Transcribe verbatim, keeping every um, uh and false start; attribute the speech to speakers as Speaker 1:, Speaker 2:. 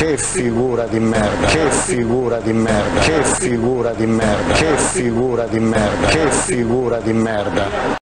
Speaker 1: che figura di merda, che figura di merda, che figura di merda, che figura di merda, che figura di merda.